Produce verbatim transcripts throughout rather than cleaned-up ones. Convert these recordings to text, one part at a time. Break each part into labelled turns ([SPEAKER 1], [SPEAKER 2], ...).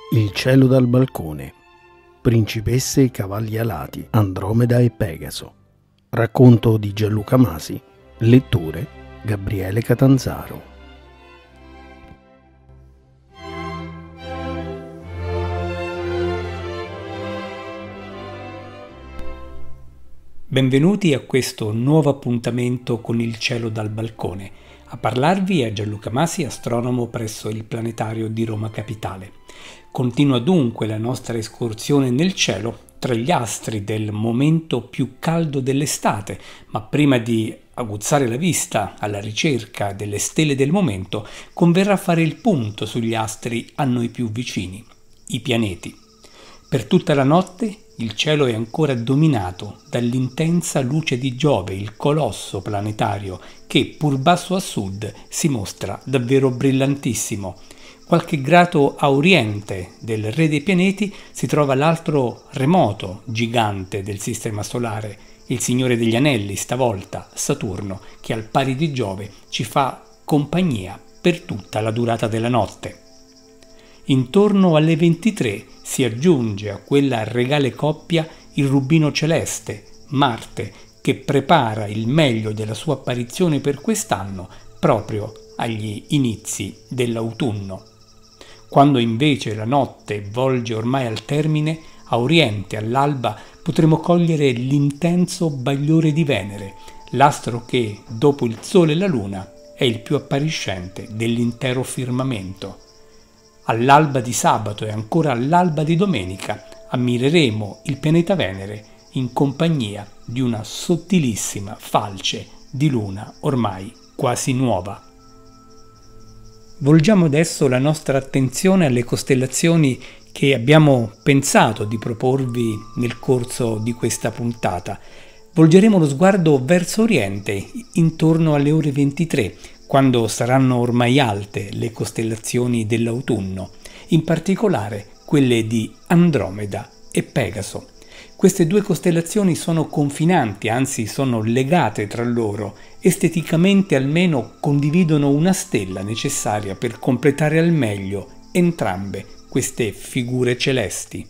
[SPEAKER 1] Il cielo dal balcone. Principesse e cavalli alati, Andromeda e Pegaso. Racconto di Gianluca Masi. Lettore Gabriele Catanzaro.
[SPEAKER 2] Benvenuti a questo nuovo appuntamento con il cielo dal balcone. A parlarvi è Gianluca Masi, astronomo presso il planetario di Roma Capitale. Continua dunque la nostra escursione nel cielo tra gli astri del momento più caldo dell'estate, ma prima di aguzzare la vista alla ricerca delle stelle del momento, converrà fare il punto sugli astri a noi più vicini, i pianeti. Per tutta la notte il cielo è ancora dominato dall'intensa luce di Giove, il colosso planetario, che, pur basso a sud, si mostra davvero brillantissimo. Qualche grado a oriente del re dei pianeti si trova l'altro remoto gigante del sistema solare, il Signore degli Anelli, stavolta Saturno, che al pari di Giove ci fa compagnia per tutta la durata della notte. Intorno alle ventitré si aggiunge a quella regale coppia il rubino celeste, Marte, che prepara il meglio della sua apparizione per quest'anno proprio agli inizi dell'autunno. Quando invece la notte volge ormai al termine, a oriente, all'alba, potremo cogliere l'intenso bagliore di Venere, l'astro che, dopo il Sole e la Luna, è il più appariscente dell'intero firmamento. All'alba di sabato e ancora all'alba di domenica ammireremo il pianeta Venere in compagnia di una sottilissima falce di luna ormai quasi nuova. Volgiamo adesso la nostra attenzione alle costellazioni che abbiamo pensato di proporvi nel corso di questa puntata. Volgeremo lo sguardo verso oriente, intorno alle ore ventitré, quando saranno ormai alte le costellazioni dell'autunno, in particolare quelle di Andromeda e Pegaso. Queste due costellazioni sono confinanti, anzi sono legate tra loro, esteticamente almeno condividono una stella necessaria per completare al meglio entrambe queste figure celesti.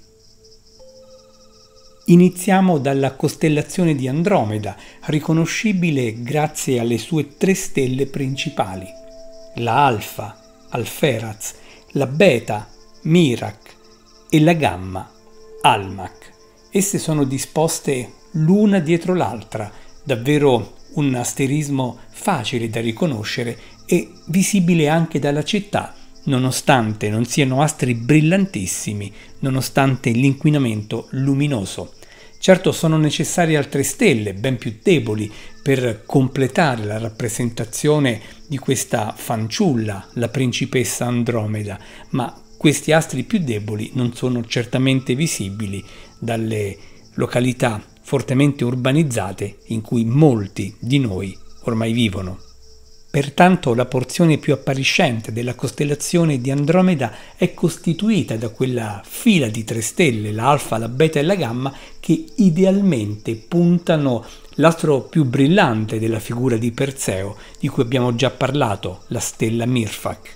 [SPEAKER 2] Iniziamo dalla costellazione di Andromeda, riconoscibile grazie alle sue tre stelle principali, la Alfa, Alpheratz, la Beta, Mirac e la Gamma, Almach. Esse sono disposte l'una dietro l'altra, davvero un asterismo facile da riconoscere e visibile anche dalla città, nonostante non siano astri brillantissimi, nonostante l'inquinamento luminoso. Certo sono necessarie altre stelle, ben più deboli, per completare la rappresentazione di questa fanciulla, la principessa Andromeda, ma questi astri più deboli non sono certamente visibili dalle località fortemente urbanizzate in cui molti di noi ormai vivono. Pertanto la porzione più appariscente della costellazione di Andromeda è costituita da quella fila di tre stelle, la Alfa, la Beta e la Gamma, che idealmente puntano l'astro più brillante della figura di Perseo, di cui abbiamo già parlato, la stella Mirfac.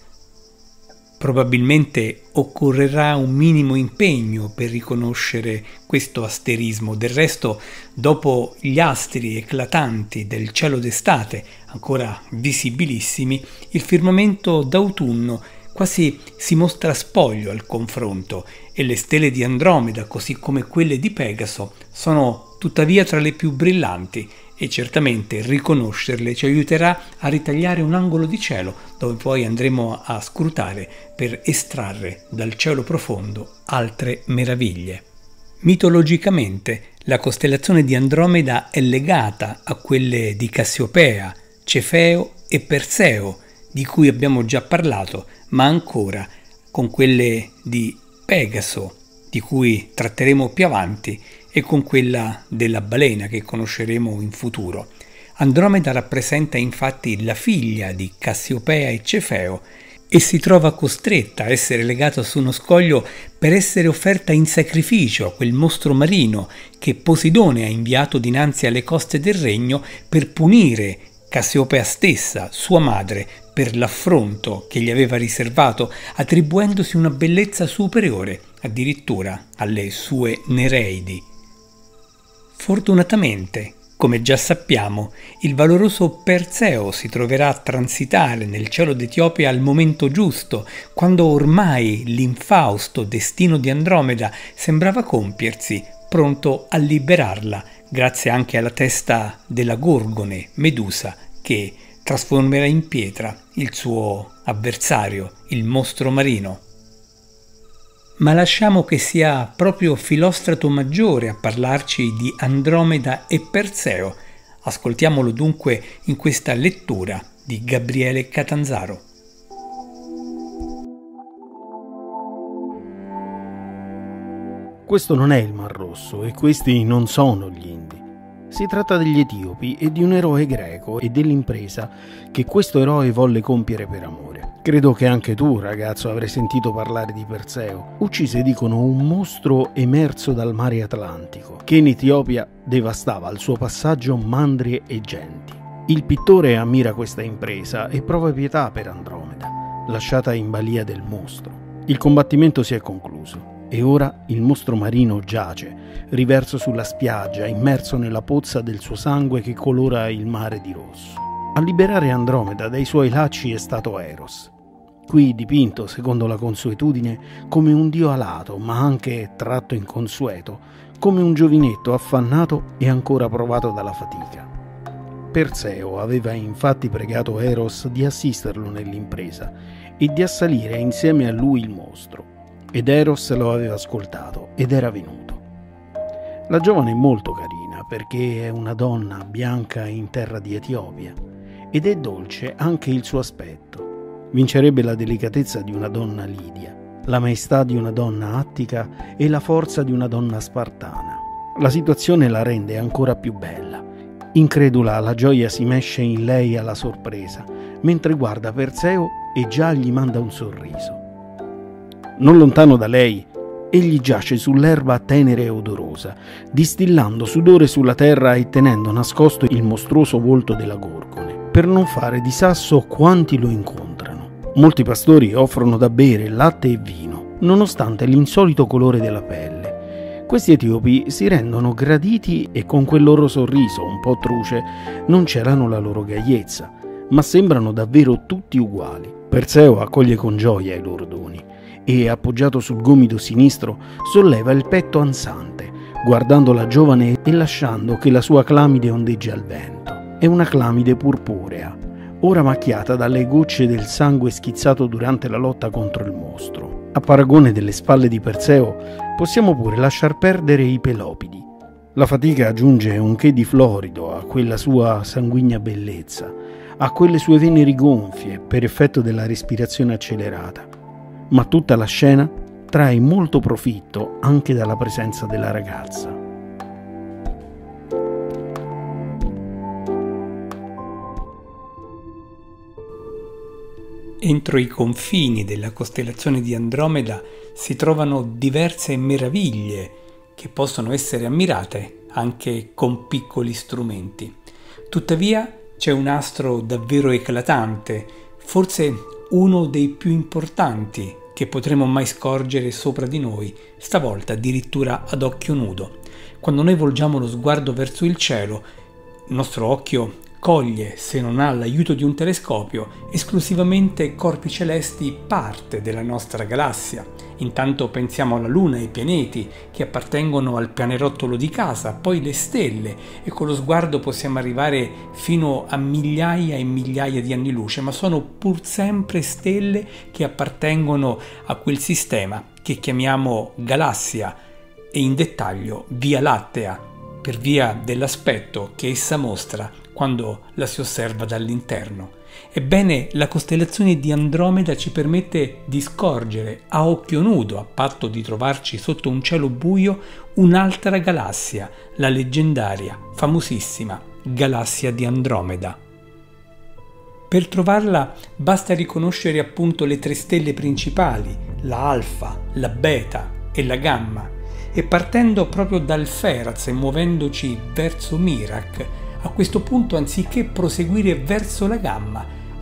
[SPEAKER 2] Probabilmente occorrerà un minimo impegno per riconoscere questo asterismo. Del resto, dopo gli astri eclatanti del cielo d'estate, ancora visibilissimi, il firmamento d'autunno quasi si mostra spoglio al confronto e le stelle di Andromeda, così come quelle di Pegaso, sono tuttavia tra le più brillanti e certamente riconoscerle ci aiuterà a ritagliare un angolo di cielo dove poi andremo a scrutare per estrarre dal cielo profondo altre meraviglie. Mitologicamente la costellazione di Andromeda è legata a quelle di Cassiopea, Cefeo e Perseo, di cui abbiamo già parlato, ma ancora con quelle di Pegaso, di cui tratteremo più avanti, e con quella della balena che conosceremo in futuro. Andromeda rappresenta infatti la figlia di Cassiopea e Cefeo e si trova costretta a essere legata su uno scoglio per essere offerta in sacrificio a quel mostro marino che Poseidone ha inviato dinanzi alle coste del regno per punire Cassiopea stessa, sua madre, per l'affronto che gli aveva riservato, attribuendosi una bellezza superiore addirittura alle sue Nereidi. Fortunatamente, come già sappiamo, il valoroso Perseo si troverà a transitare nel cielo d'Etiopia al momento giusto, quando ormai l'infausto destino di Andromeda sembrava compiersi, pronto a liberarla, grazie anche alla testa della Gorgone, Medusa, che trasformerà in pietra il suo avversario, il mostro marino. Ma lasciamo che sia proprio Filostrato Maggiore a parlarci di Andromeda e Perseo. Ascoltiamolo dunque in questa lettura di Gabriele Catanzaro.
[SPEAKER 1] Questo non è il Mar Rosso e questi non sono gli Indi. Si tratta degli Etiopi e di un eroe greco e dell'impresa che questo eroe volle compiere per amore. Credo che anche tu, ragazzo, avrai sentito parlare di Perseo. Uccise, dicono, un mostro emerso dal mare Atlantico, che in Etiopia devastava al suo passaggio mandrie e genti. Il pittore ammira questa impresa e prova pietà per Andromeda, lasciata in balia del mostro. Il combattimento si è concluso. E ora il mostro marino giace, riverso sulla spiaggia, immerso nella pozza del suo sangue che colora il mare di rosso. A liberare Andromeda dai suoi lacci è stato Eros, qui dipinto, secondo la consuetudine, come un dio alato, ma anche tratto inconsueto, come un giovinetto affannato e ancora provato dalla fatica. Perseo aveva infatti pregato Eros di assisterlo nell'impresa e di assalire insieme a lui il mostro. Ed Eros lo aveva ascoltato ed era venuto. La giovane è molto carina perché è una donna bianca in terra di Etiopia ed è dolce anche il suo aspetto. Vincerebbe la delicatezza di una donna lidia, la maestà di una donna attica e la forza di una donna spartana. La situazione la rende ancora più bella. Incredula, la gioia si mesce in lei alla sorpresa, mentre guarda Perseo e già gli manda un sorriso. Non lontano da lei, egli giace sull'erba tenera e odorosa, distillando sudore sulla terra e tenendo nascosto il mostruoso volto della Gorgone, per non fare di sasso quanti lo incontrano. Molti pastori offrono da bere latte e vino, nonostante l'insolito colore della pelle. Questi etiopi si rendono graditi e con quel loro sorriso un po' truce non celano la loro gaiezza, ma sembrano davvero tutti uguali. Perseo accoglie con gioia i loro doni e, appoggiato sul gomito sinistro, solleva il petto ansante, guardando la giovane e lasciando che la sua clamide ondeggi al vento. È una clamide purpurea, ora macchiata dalle gocce del sangue schizzato durante la lotta contro il mostro. A paragone delle spalle di Perseo, possiamo pure lasciar perdere i pelopidi. La fatica aggiunge un che di florido a quella sua sanguigna bellezza, a quelle sue vene rigonfie per effetto della respirazione accelerata. Ma tutta la scena trae molto profitto anche dalla presenza della ragazza.
[SPEAKER 2] Entro i confini della costellazione di Andromeda si trovano diverse meraviglie che possono essere ammirate anche con piccoli strumenti. Tuttavia c'è un astro davvero eclatante, forse uno dei più importanti che potremo mai scorgere sopra di noi, stavolta addirittura ad occhio nudo. Quando noi volgiamo lo sguardo verso il cielo, il nostro occhio coglie, se non ha l'aiuto di un telescopio, esclusivamente corpi celesti parte della nostra galassia. Intanto pensiamo alla Luna e ai pianeti che appartengono al pianerottolo di casa, poi le stelle, e con lo sguardo possiamo arrivare fino a migliaia e migliaia di anni luce, ma sono pur sempre stelle che appartengono a quel sistema che chiamiamo galassia e in dettaglio Via Lattea, per via dell'aspetto che essa mostra quando la si osserva dall'interno. Ebbene, la costellazione di Andromeda ci permette di scorgere a occhio nudo, a patto di trovarci sotto un cielo buio, un'altra galassia, la leggendaria, famosissima galassia di Andromeda. Per trovarla basta riconoscere appunto le tre stelle principali, la Alfa, la Beta e la Gamma, e partendo proprio dal Feraz e muovendoci verso Mirac, a questo punto, anziché proseguire verso la Gamma,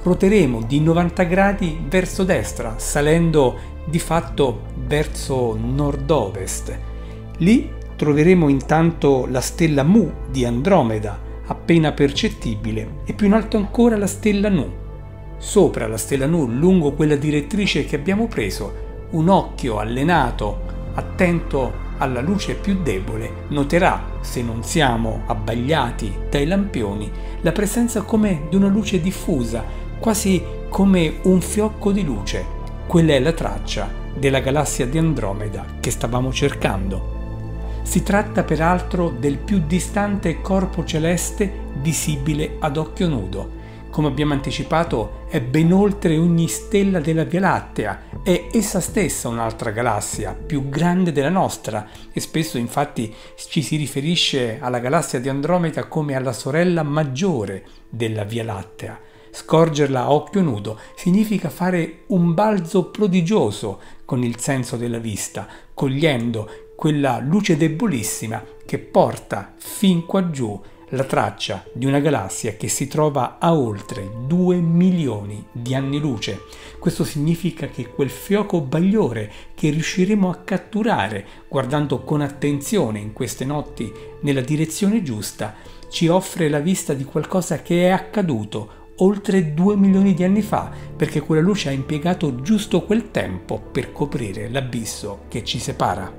[SPEAKER 2] roteremo di novanta gradi verso destra, salendo di fatto verso nord-ovest. Lì troveremo intanto la stella Mu di Andromeda, appena percettibile, e più in alto ancora la stella Nu. Sopra la stella Nu, lungo quella direttrice che abbiamo preso, un occhio allenato, attento alla luce più debole, noterà, se non siamo abbagliati dai lampioni, la presenza come di una luce diffusa, quasi come un fiocco di luce. Quella è la traccia della galassia di Andromeda che stavamo cercando. Si tratta peraltro del più distante corpo celeste visibile ad occhio nudo. Come abbiamo anticipato, è ben oltre ogni stella della Via Lattea, è essa stessa un'altra galassia, più grande della nostra, e spesso infatti ci si riferisce alla galassia di Andromeda come alla sorella maggiore della Via Lattea. Scorgerla a occhio nudo significa fare un balzo prodigioso con il senso della vista, cogliendo quella luce debolissima che porta fin qua giù la traccia di una galassia che si trova a oltre due milioni di anni luce. Questo significa che quel fioco bagliore che riusciremo a catturare guardando con attenzione in queste notti nella direzione giusta ci offre la vista di qualcosa che è accaduto oltre due milioni di anni fa, perché quella luce ha impiegato giusto quel tempo per coprire l'abisso che ci separa.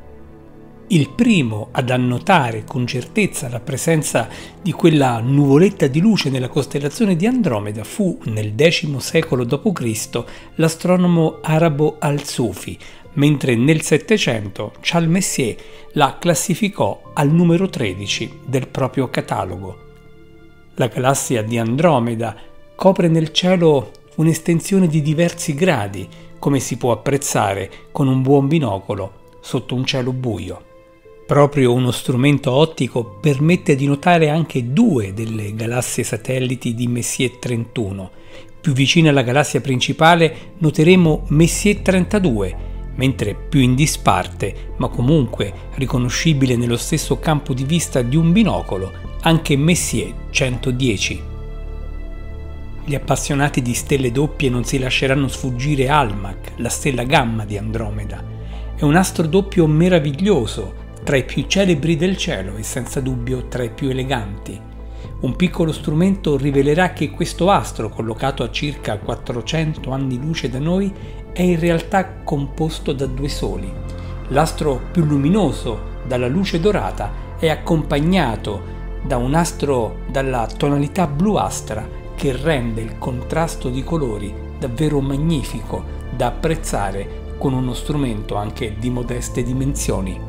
[SPEAKER 2] Il primo ad annotare con certezza la presenza di quella nuvoletta di luce nella costellazione di Andromeda fu, nel decimo secolo dopo Cristo, l'astronomo arabo Al-Sufi, mentre nel Settecento Charles Messier la classificò al numero tredici del proprio catalogo. La galassia di Andromeda copre nel cielo un'estensione di diversi gradi, come si può apprezzare con un buon binocolo sotto un cielo buio. Proprio uno strumento ottico permette di notare anche due delle galassie satelliti di Messier trentuno. Più vicine alla galassia principale noteremo Messier trentadue, mentre più in disparte, ma comunque riconoscibile nello stesso campo di vista di un binocolo, anche Messier centodieci. Gli appassionati di stelle doppie non si lasceranno sfuggire Almach, la stella gamma di Andromeda. È un astro doppio meraviglioso, tra i più celebri del cielo e senza dubbio tra i più eleganti. Un piccolo strumento rivelerà che questo astro, collocato a circa quattrocento anni luce da noi, è in realtà composto da due soli. L'astro più luminoso, dalla luce dorata, è accompagnato da un astro dalla tonalità bluastra che rende il contrasto di colori davvero magnifico da apprezzare con uno strumento anche di modeste dimensioni.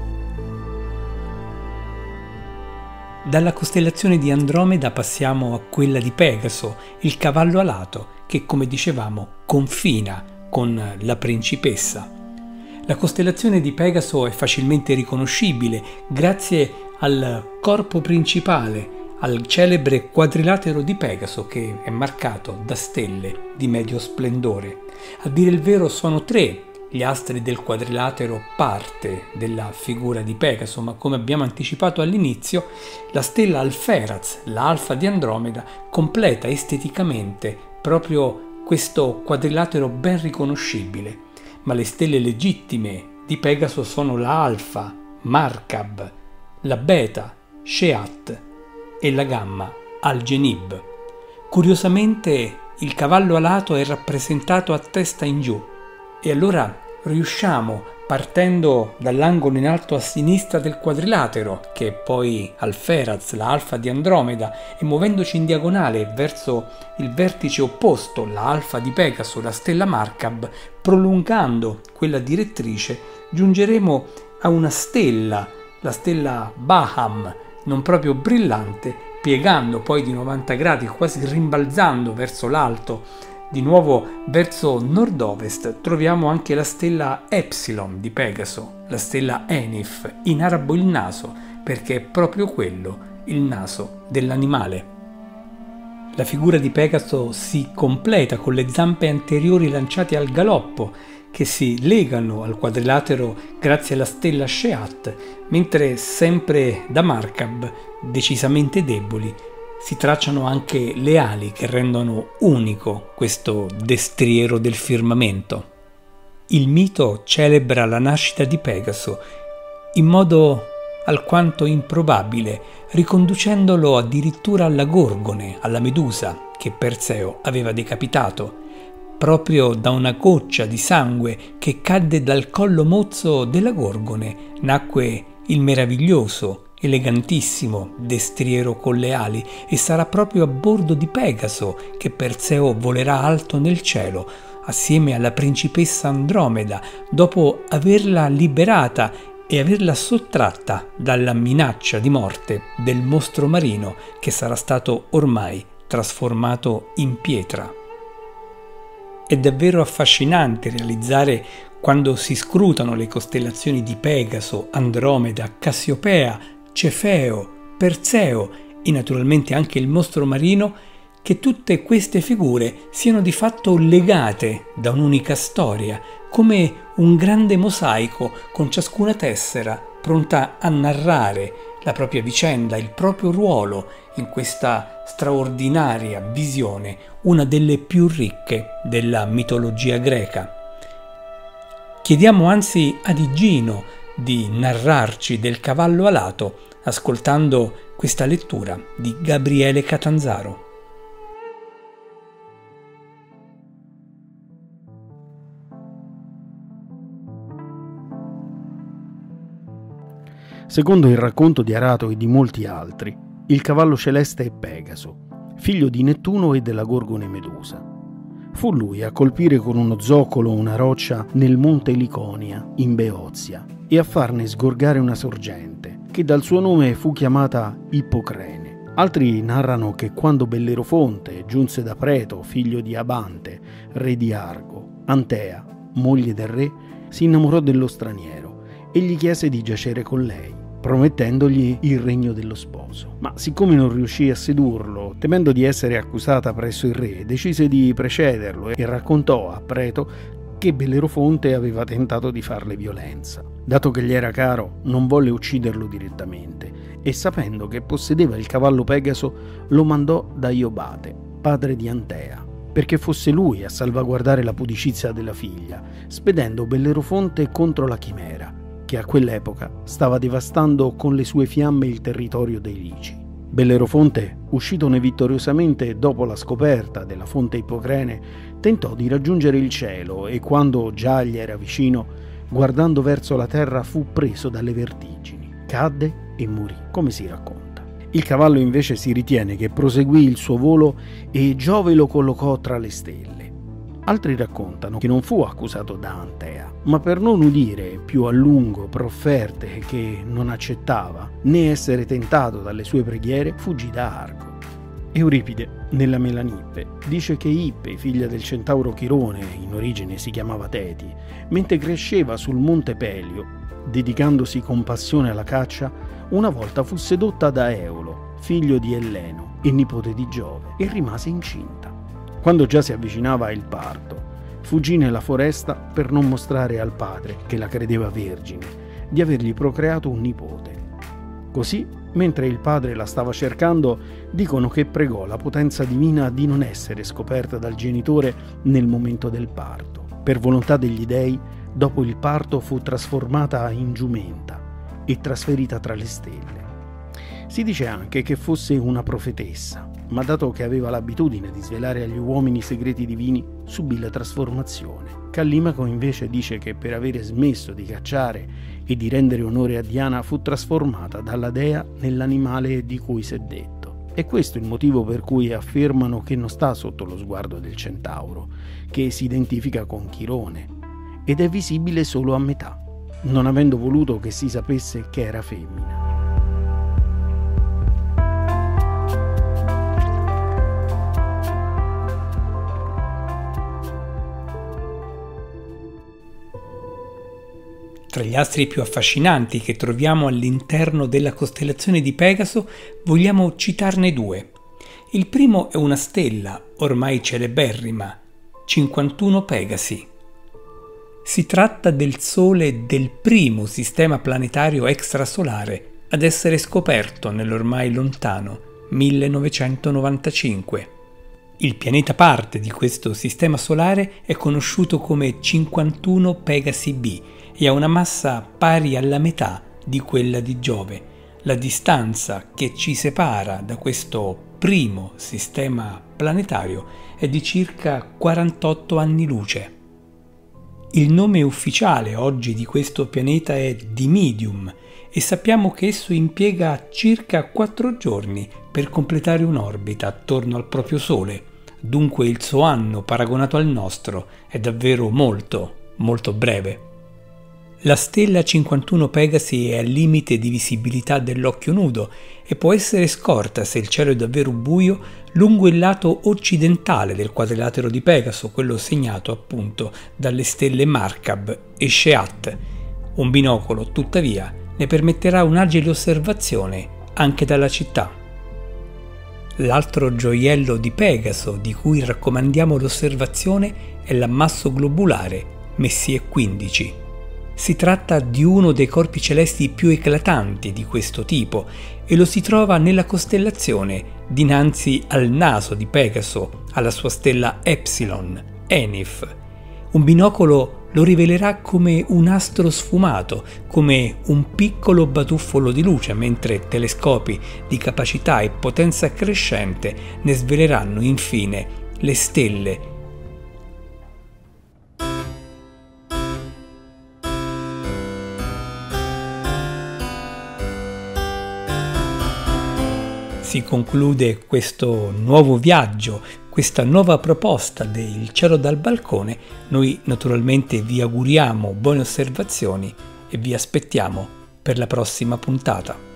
[SPEAKER 2] Dalla costellazione di Andromeda passiamo a quella di Pegaso, il cavallo alato, che come dicevamo confina con la principessa. La costellazione di Pegaso è facilmente riconoscibile grazie al corpo principale, al celebre quadrilatero di Pegaso che è marcato da stelle di medio splendore. A dire il vero sono tre gli astri del quadrilatero, parte della figura di Pegaso, ma come abbiamo anticipato all'inizio, la stella Alpheratz, la Alfa di Andromeda, completa esteticamente proprio questo quadrilatero ben riconoscibile. Ma le stelle legittime di Pegaso sono la Alfa, Markab, la Beta, Sheat e la Gamma, Algenib. Curiosamente il cavallo alato è rappresentato a testa in giù, e allora riusciamo, partendo dall'angolo in alto a sinistra del quadrilatero, che è poi Alpheratz, la Alfa di Andromeda, e muovendoci in diagonale verso il vertice opposto, la Alfa di Pegaso, la stella Markab, prolungando quella direttrice, giungeremo a una stella, la stella Baham, non proprio brillante, piegando poi di novanta gradi, quasi rimbalzando verso l'alto. Di nuovo verso nord-ovest troviamo anche la stella Epsilon di Pegaso, la stella Enif, in arabo il naso, perché è proprio quello il naso dell'animale. La figura di Pegaso si completa con le zampe anteriori lanciate al galoppo, che si legano al quadrilatero grazie alla stella Sheat, mentre sempre da Markab, decisamente deboli, si tracciano anche le ali che rendono unico questo destriero del firmamento. Il mito celebra la nascita di Pegaso in modo alquanto improbabile, riconducendolo addirittura alla Gorgone, alla Medusa che Perseo aveva decapitato. Proprio da una goccia di sangue che cadde dal collo mozzo della Gorgone nacque il meraviglioso, elegantissimo destriero con le ali, e sarà proprio a bordo di Pegaso che Perseo volerà alto nel cielo assieme alla principessa Andromeda, dopo averla liberata e averla sottratta dalla minaccia di morte del mostro marino che sarà stato ormai trasformato in pietra. È davvero affascinante realizzare, quando si scrutano le costellazioni di Pegaso, Andromeda, Cassiopea, Cefeo, Perseo e naturalmente anche il mostro marino, che tutte queste figure siano di fatto legate da un'unica storia, come un grande mosaico con ciascuna tessera pronta a narrare la propria vicenda, il proprio ruolo in questa straordinaria visione, una delle più ricche della mitologia greca. Chiediamo anzi ad Igino di narrarci del cavallo alato, ascoltando questa lettura di Gabriele Catanzaro.
[SPEAKER 1] Secondo il racconto di Arato e di molti altri, il cavallo celeste è Pegaso, figlio di Nettuno e della Gorgone Medusa. Fu lui a colpire con uno zoccolo una roccia nel monte Liconia, in Beozia, e a farne sgorgare una sorgente, che dal suo nome fu chiamata Ippocrene. Altri narrano che quando Bellerofonte giunse da Preto, figlio di Abante, re di Argo, Antea, moglie del re, si innamorò dello straniero e gli chiese di giacere con lei, promettendogli il regno dello sposo. Ma siccome non riuscì a sedurlo, temendo di essere accusata presso il re, decise di precederlo e raccontò a Preto che Bellerofonte aveva tentato di farle violenza. Dato che gli era caro, non volle ucciderlo direttamente e, sapendo che possedeva il cavallo Pegaso, lo mandò da Iobate, padre di Antea, perché fosse lui a salvaguardare la pudicizia della figlia, spedendo Bellerofonte contro la chimera, che a quell'epoca stava devastando con le sue fiamme il territorio dei Lici. Bellerofonte, uscitone vittoriosamente dopo la scoperta della fonte Ippocrene, tentò di raggiungere il cielo e, quando già gli era vicino, guardando verso la terra fu preso dalle vertigini, cadde e morì, come si racconta. Il cavallo invece si ritiene che proseguì il suo volo e Giove lo collocò tra le stelle. Altri raccontano che non fu accusato da Antea, ma per non udire più a lungo profferte che non accettava, né essere tentato dalle sue preghiere, fuggì da Argo. Euripide, nella Melanippe, dice che Ippe, figlia del centauro Chirone, in origine si chiamava Teti, mentre cresceva sul monte Pelio, dedicandosi con passione alla caccia, una volta fu sedotta da Eolo, figlio di Elleno e nipote di Giove, e rimase incinta. Quando già si avvicinava il parto, fuggì nella foresta per non mostrare al padre, che la credeva vergine, di avergli procreato un nipote. Così, mentre il padre la stava cercando, dicono che pregò la potenza divina di non essere scoperta dal genitore nel momento del parto. Per volontà degli dei, dopo il parto fu trasformata in giumenta e trasferita tra le stelle. Si dice anche che fosse una profetessa, ma dato che aveva l'abitudine di svelare agli uomini i segreti divini, subì la trasformazione. Callimaco invece dice che per avere smesso di cacciare e di rendere onore a Diana fu trasformata dalla dea nell'animale di cui si è detto. E questo è il motivo per cui affermano che non sta sotto lo sguardo del centauro, che si identifica con Chirone, ed è visibile solo a metà, non avendo voluto che si sapesse che era femmina.
[SPEAKER 2] Tra gli astri più affascinanti che troviamo all'interno della costellazione di Pegaso, vogliamo citarne due. Il primo è una stella, ormai celeberrima, cinquantuno Pegasi. Si tratta del Sole del primo sistema planetario extrasolare ad essere scoperto nell'ormai lontano millenovecentonovantacinque. Il pianeta parte di questo sistema solare è conosciuto come cinquantuno Pegasi B e ha una massa pari alla metà di quella di Giove. La distanza che ci separa da questo primo sistema planetario è di circa quarantotto anni luce. Il nome ufficiale oggi di questo pianeta è Dimidium e sappiamo che esso impiega circa quattro giorni per completare un'orbita attorno al proprio Sole. Dunque il suo anno paragonato al nostro è davvero molto, molto breve. La stella cinquantuno Pegasi è al limite di visibilità dell'occhio nudo e può essere scorta, se il cielo è davvero buio, lungo il lato occidentale del quadrilatero di Pegaso, quello segnato appunto dalle stelle Markab e Sheat. Un binocolo, tuttavia, ne permetterà un'agile osservazione anche dalla città. L'altro gioiello di Pegaso di cui raccomandiamo l'osservazione è l'ammasso globulare Messier quindici. Si tratta di uno dei corpi celesti più eclatanti di questo tipo e lo si trova nella costellazione dinanzi al naso di Pegaso, alla sua stella Epsilon, Enif. Un binocolo lo rivelerà come un astro sfumato, come un piccolo batuffolo di luce, mentre telescopi di capacità e potenza crescente ne sveleranno infine le stelle. Si conclude questo nuovo viaggio, questa nuova proposta del cielo dal balcone. Noi naturalmente vi auguriamo buone osservazioni e vi aspettiamo per la prossima puntata.